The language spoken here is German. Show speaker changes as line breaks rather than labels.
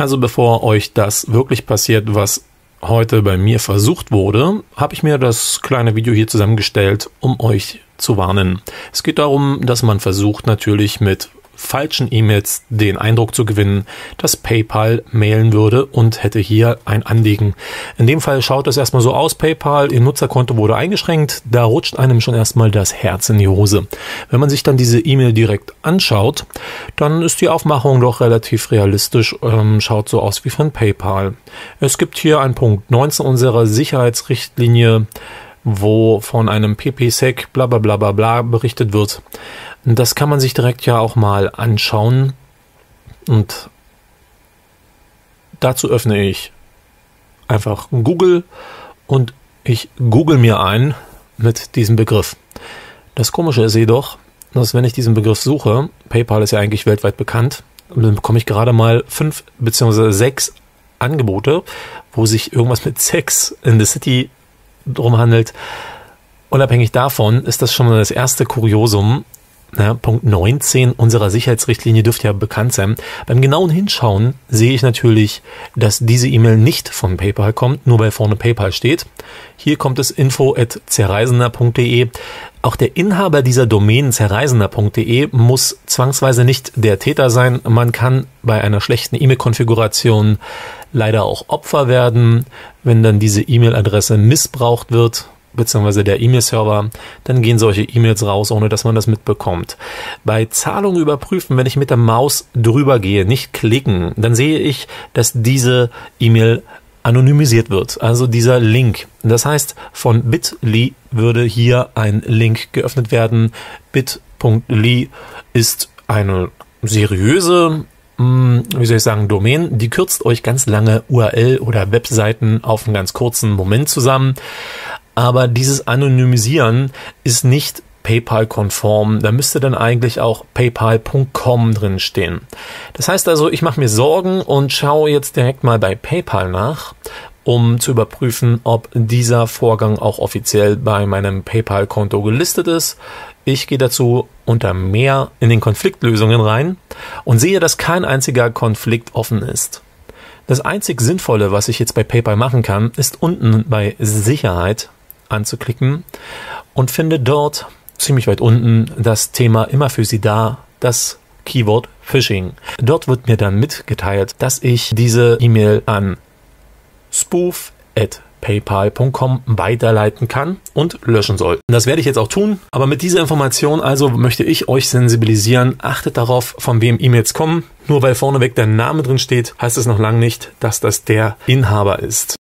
Also bevor euch das wirklich passiert, was heute bei mir versucht wurde, habe ich mir das kleine Video hier zusammengestellt, um euch zu warnen. Es geht darum, dass man versucht natürlich mit falschen E-Mails den Eindruck zu gewinnen, dass PayPal mailen würde und hätte hier ein Anliegen. In dem Fall schaut es erstmal so aus, PayPal, Ihr Nutzerkonto wurde eingeschränkt, da rutscht einem schon erstmal das Herz in die Hose. Wenn man sich dann diese E-Mail direkt anschaut, dann ist die Aufmachung doch relativ realistisch, schaut so aus wie von PayPal. Es gibt hier einen Punkt 19 unserer Sicherheitsrichtlinie, wo von einem PPSec bla bla bla bla bla berichtet wird. Das kann man sich direkt ja auch mal anschauen und dazu öffne ich einfach Google und ich google mir ein mit diesem Begriff. Das Komische ist jedoch, dass wenn ich diesen Begriff suche, PayPal ist ja eigentlich weltweit bekannt, dann bekomme ich gerade mal 5 bzw. 6 Angebote, wo sich irgendwas mit Sex in the City drum handelt. Unabhängig davon ist das schon mal das erste Kuriosum. Punkt 19 unserer Sicherheitsrichtlinie dürfte ja bekannt sein. Beim genauen Hinschauen sehe ich natürlich, dass diese E-Mail nicht von PayPal kommt, nur weil vorne PayPal steht. Hier kommt es info@zerreisender.de. Auch der Inhaber dieser Domain zerreisender.de muss zwangsweise nicht der Täter sein. Man kann bei einer schlechten E-Mail-Konfiguration leider auch Opfer werden, wenn dann diese E-Mail-Adresse missbraucht wird, beziehungsweise der E-Mail-Server, dann gehen solche E-Mails raus, ohne dass man das mitbekommt. Bei Zahlungen überprüfen, wenn ich mit der Maus drüber gehe, nicht klicken, dann sehe ich, dass diese E-Mail anonymisiert wird, also dieser Link. Das heißt, von bit.ly würde hier ein Link geöffnet werden. bit.ly ist eine seriöse, wie soll ich sagen, Domain, die kürzt euch ganz lange URL oder Webseiten auf einen ganz kurzen Moment zusammen. Aber dieses Anonymisieren ist nicht PayPal-konform. Da müsste dann eigentlich auch paypal.com drin stehen. Das heißt also, ich mache mir Sorgen und schaue jetzt direkt mal bei PayPal nach, um zu überprüfen, ob dieser Vorgang auch offiziell bei meinem PayPal-Konto gelistet ist. Ich gehe dazu unter Mehr in den Konfliktlösungen rein und sehe, dass kein einziger Konflikt offen ist. Das einzig Sinnvolle, was ich jetzt bei PayPal machen kann, ist unten bei Sicherheit anzuklicken und finde dort ziemlich weit unten das Thema immer für Sie da, das Keyword Phishing. Dort wird mir dann mitgeteilt, dass ich diese E-Mail an spoof@paypal.com weiterleiten kann und löschen soll. Das werde ich jetzt auch tun, aber mit dieser Information also möchte ich euch sensibilisieren. Achtet darauf, von wem E-Mails kommen. Nur weil vorneweg der Name drin steht, heißt es noch lange nicht, dass das der Inhaber ist.